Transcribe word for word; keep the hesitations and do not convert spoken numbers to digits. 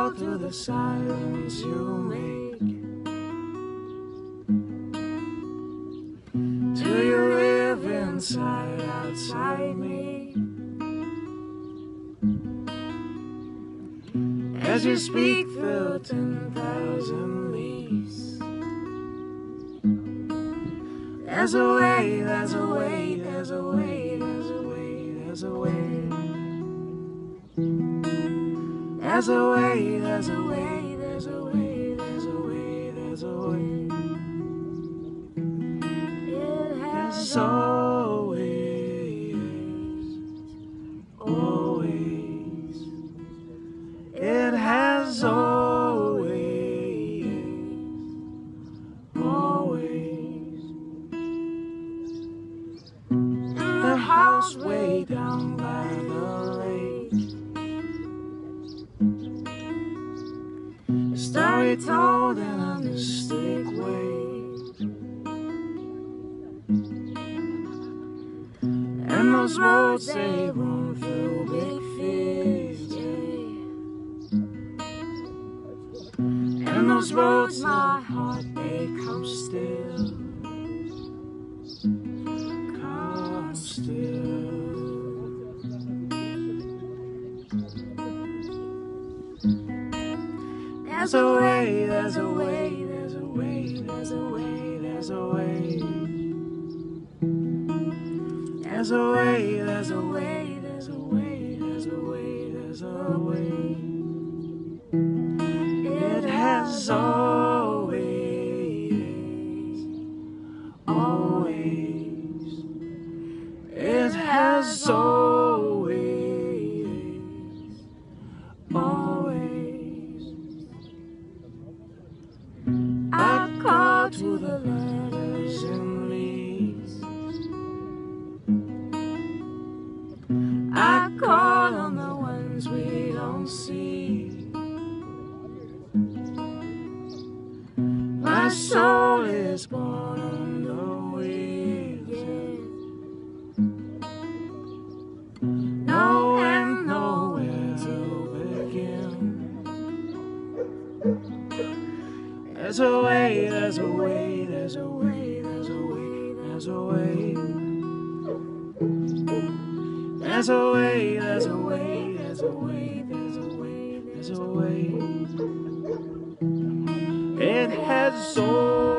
call through the silence you make. Do you live inside, outside me? As you speak through ten thousand leaves, there's a way, there's a way, there's a way, there's a way, there's a way. There's a way, there's a way, there's a way, there's a way, there's a way. It has always, always. It has always, always. In the house way down by the lake, a story told in a mystic way. And those roads they roam through big fields, yeah. And those roads my heart they come still, come still. There's a way, there's a way, there's a way, there's a way, there's a way. There's a way, there's a way, there's a way, there's a way, there's a way. It has always, always. It has always, always. I call to the letters and leaves. I call on the ones we don't see. My soul is born on the wheels, yeah. Knowing nowhere to begin. There's a way, there's a way, there's a way, there's a way, there's a way. There's a way, there's a way, there's a way, there's a way, there's a way. It has so